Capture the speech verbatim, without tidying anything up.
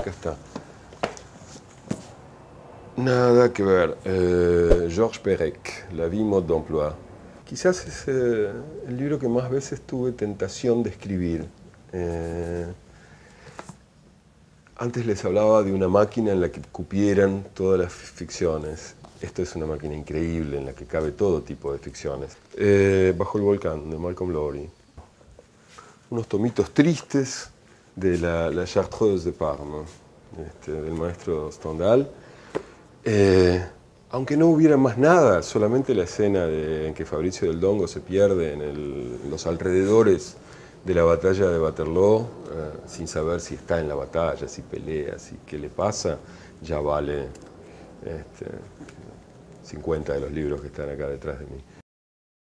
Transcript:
acá está. Nada que ver. Eh, Georges Perec, La vie mode d'emploi. Quizás es eh, el libro que más veces tuve tentación de escribir. Eh, antes les hablaba de una máquina en la que cupieran todas las ficciones. Esto es una máquina increíble en la que cabe todo tipo de ficciones. Eh, Bajo el volcán, de Malcolm Lowry. Unos tomitos tristes de la, la Chartreuse de Parma, este, del maestro Stendhal. Eh, aunque no hubiera más nada, solamente la escena de, en que Fabricio del Dongo se pierde en, el, en los alrededores de la batalla de Waterloo, eh, sin saber si está en la batalla, si pelea, si qué le pasa, ya vale este, cincuenta de los libros que están acá detrás de mí.